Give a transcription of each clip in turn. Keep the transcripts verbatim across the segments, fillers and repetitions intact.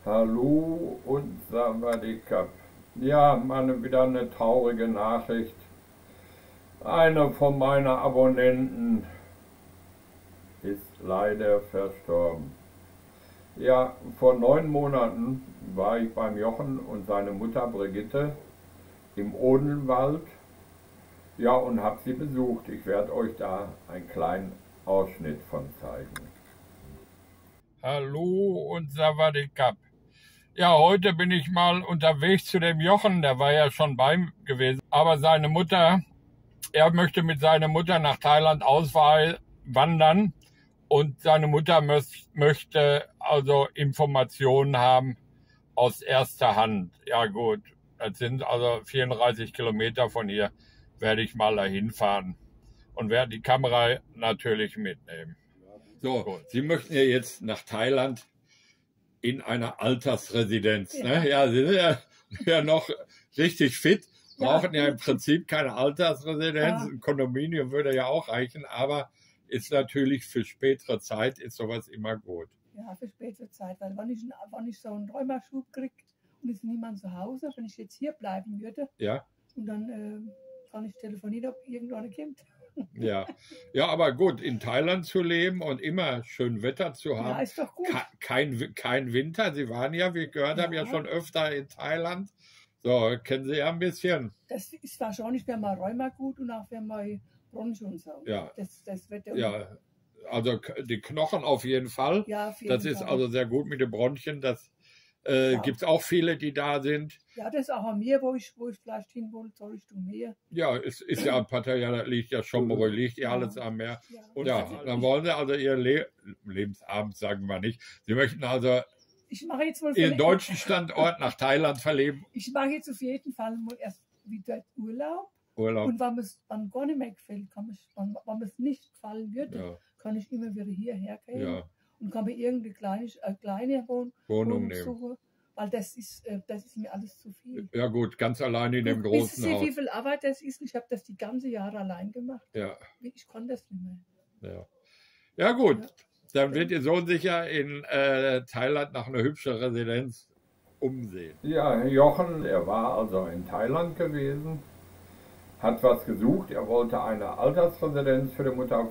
Hallo und Sawadikap. Ja, meine, wieder eine traurige Nachricht. Einer von meinen Abonnenten ist leider verstorben. Ja, vor neun Monaten war ich beim Jochen und seine Mutter Brigitte im Odenwald. Ja, und habe sie besucht. Ich werde euch da einen kleinen Ausschnitt von zeigen. Hallo und Sawadikap. Ja, heute bin ich mal unterwegs zu dem Jochen, der war ja schon bei ihm gewesen. Aber seine Mutter, er möchte mit seiner Mutter nach Thailand auswandern und seine Mutter möchte also Informationen haben aus erster Hand. Ja gut, das sind also vierunddreißig Kilometer von hier, werde ich mal dahin fahren und werde die Kamera natürlich mitnehmen. So, gut. Sie möchten ja jetzt nach Thailand in einer Altersresidenz. Ja, ne? Ja, Sie sind ja, ja noch richtig fit, brauchen ja, ja im Prinzip keine Altersresidenz. Ja. Ein Kondominium würde ja auch reichen, aber ist natürlich für spätere Zeit ist sowas immer gut. Ja, für spätere Zeit, weil wenn ich, wenn ich so einen Rheumaschub kriege und es ist niemand zu Hause, wenn ich jetzt hier bleiben würde, ja. Und dann äh, kann ich telefonieren, ob irgendwann kommt. Ja. Ja, aber gut, in Thailand zu leben und immer schön Wetter zu haben. Ja, ist doch gut. Kein, kein Winter. Sie waren ja, wie ich gehört habe, ja. ja schon öfter in Thailand. So, kennen Sie ja ein bisschen. Das ist wahrscheinlich für mein Rheuma gut und auch für mein Bronchien und so. Ja. Das, das Wetter. Ja, also die Knochen auf jeden Fall. Ja, auf jeden das ist Fall. Also sehr gut mit den Bronchien. Das äh, ja. Gibt es auch viele, die da sind. Ja, das ist auch an mir, wo ich, wo ich vielleicht hin wollte, soll ich tun mehr. Ja, es ist ja Pattaya, da liegt ja schon, wo liegt ja alles am Meer. Ja, und ja, dann wollen Sie also Ihr Le Lebensabend, sagen wir nicht. Sie möchten also ich mache jetzt wohl Ihren deutschen Standort nach Thailand verleben. Ich mache jetzt auf jeden Fall mal erst wieder Urlaub. Urlaub. Und wenn es dann gar nicht mehr gefällt, kann ich, wenn, wenn es nicht gefallen würde, ja. kann ich immer wieder hierher gehen. Ja. Und kann mir irgendeine kleine, eine kleine Wohn Wohnung Wohnung suchen, weil das ist, das ist mir alles zu viel. Ja gut, ganz alleine in dem du, großen Sie, Haus. Wie viel Arbeit das ist, ich habe das die ganze Jahre allein gemacht. Ja. Ich konnte das nicht mehr. Ja, ja gut, ja. Dann wird Ihr Sohn sicher in äh, Thailand nach einer hübschen Residenz umsehen. Ja, Jochen, er war also in Thailand gewesen, hat was gesucht, er wollte eine Altersresidenz für die Mutter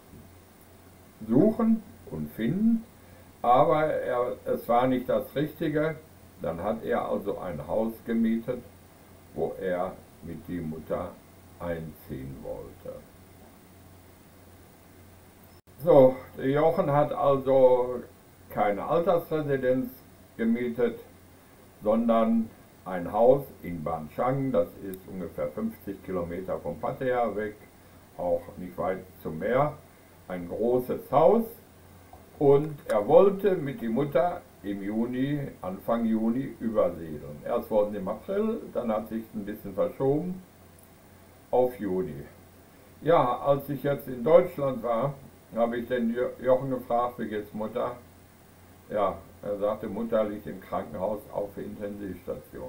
suchen und finden. Aber er, es war nicht das Richtige. Dann hat er also ein Haus gemietet, wo er mit die Mutter einziehen wollte. So, der Jochen hat also keine Altersresidenz gemietet, sondern ein Haus in Ban Chang, das ist ungefähr fünfzig Kilometer von Pattaya weg, auch nicht weit zum Meer. Ein großes Haus. Und er wollte mit die Mutter im Juni, Anfang Juni, übersiedeln. Erst wollten sie im April, dann hat sich ein bisschen verschoben auf Juni. Ja, als ich jetzt in Deutschland war, habe ich den Jochen gefragt, wie geht's Mutter? Ja, er sagte, Mutter liegt im Krankenhaus auf der Intensivstation.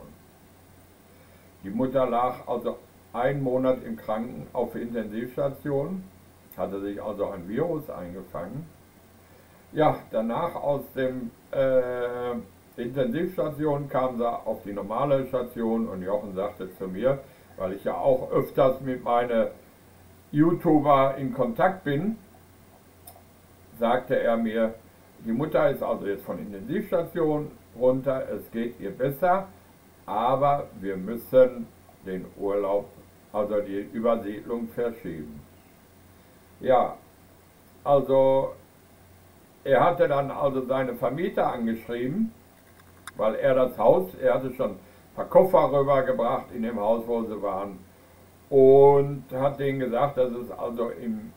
Die Mutter lag also einen Monat im Kranken auf der Intensivstation, hatte sich also ein Virus eingefangen. Ja, danach aus dem äh, Intensivstation kam sie auf die normale Station und Jochen sagte zu mir, weil ich ja auch öfters mit meinen YouTuber in Kontakt bin, sagte er mir, die Mutter ist also jetzt von Intensivstation runter, es geht ihr besser, aber wir müssen den Urlaub, also die Übersiedlung verschieben. Ja, also er hatte dann also seine Vermieter angeschrieben, weil er das Haus, er hatte schon ein paar Koffer rübergebracht in dem Haus, wo sie waren, und hat denen gesagt, dass es also im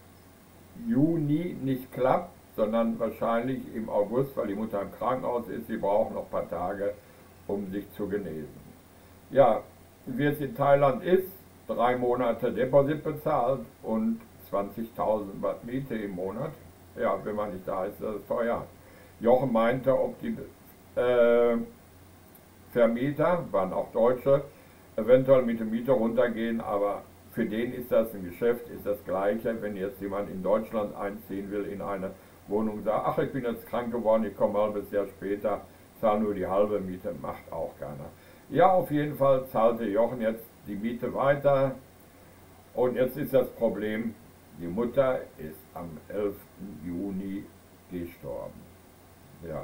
Juni nicht klappt, sondern wahrscheinlich im August, weil die Mutter im Krankenhaus ist, sie braucht noch ein paar Tage, um sich zu genesen. Ja, wie es in Thailand ist, drei Monate Deposit bezahlt und zwanzigtausend Baht Miete im Monat. Ja, wenn man nicht da ist, das ist teuer. Jochen meinte, ob die äh, Vermieter, waren auch Deutsche, eventuell mit der Miete runtergehen, aber für den ist das ein Geschäft, ist das Gleiche, wenn jetzt jemand in Deutschland einziehen will in eine Wohnung, sagt, ach, ich bin jetzt krank geworden, ich komme ein halbes Jahr später, zahle nur die halbe Miete, macht auch keiner. Ja, auf jeden Fall zahlte Jochen jetzt die Miete weiter. Und jetzt ist das Problem, die Mutter ist am elften Juni gestorben. Ja.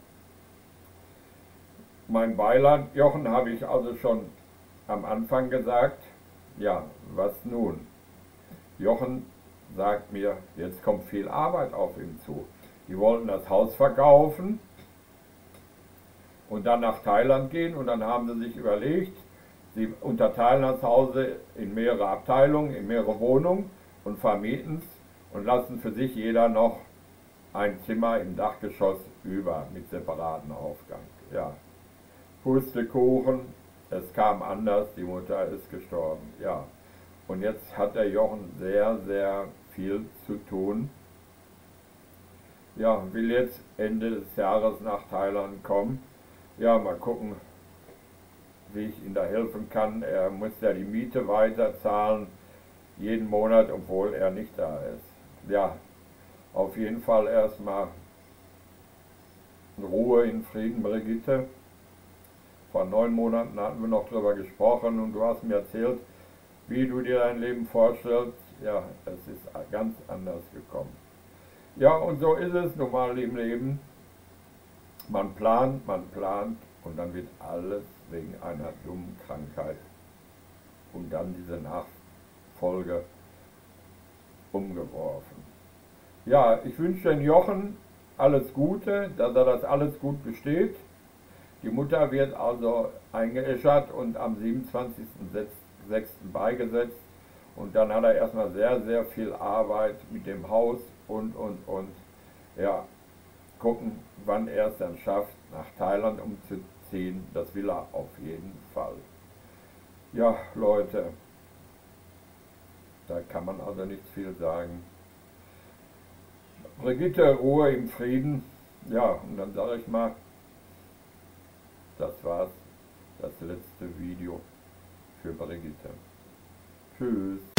Mein Beileid, Jochen, habe ich also schon am Anfang gesagt. Ja, was nun? Jochen sagt mir, jetzt kommt viel Arbeit auf ihn zu. Die wollten das Haus verkaufen und dann nach Thailand gehen, und dann haben sie sich überlegt, sie unterteilen das Haus in mehrere Abteilungen, in mehrere Wohnungen und vermieten es und lassen für sich jeder noch ein Zimmer im Dachgeschoss über mit separatem Aufgang. Ja. Pustekuchen, es kam anders, die Mutter ist gestorben. Ja. Und jetzt hat der Jochen sehr, sehr viel zu tun. Ja, will jetzt Ende des Jahres nach Thailand kommen. Ja, mal gucken, wie ich ihm da helfen kann. Er muss ja die Miete weiterzahlen, jeden Monat, obwohl er nicht da ist. Ja, auf jeden Fall erstmal Ruhe in Frieden, Brigitte. Vor neun Monaten hatten wir noch darüber gesprochen und du hast mir erzählt, wie du dir dein Leben vorstellst. Ja, es ist ganz anders gekommen. Ja, und so ist es nun mal im Leben. Man plant, man plant und dann wird alles wegen einer dummen Krankheit und dann diese Nachfolge umgeworfen. Ja, ich wünsche den Jochen alles Gute, dass er das alles gut besteht. Die Mutter wird also eingeäschert und am siebenundzwanzigsten sechsten beigesetzt. Und dann hat er erstmal sehr, sehr viel Arbeit mit dem Haus und, und, und. Ja, gucken, wann er es dann schafft, nach Thailand umzuziehen. Das will er auf jeden Fall. Ja, Leute, da kann man also nicht viel sagen. Brigitte, Ruhe im Frieden. Ja, und dann sage ich mal, das war's, das letzte Video für Brigitte. Tschüss.